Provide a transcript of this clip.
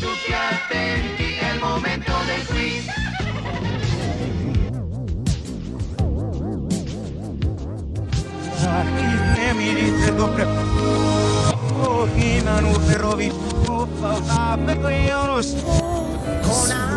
que attenti, è il momento del quiz. Mi dice dobre. Oh, chi non uperovi, oh, per io non so.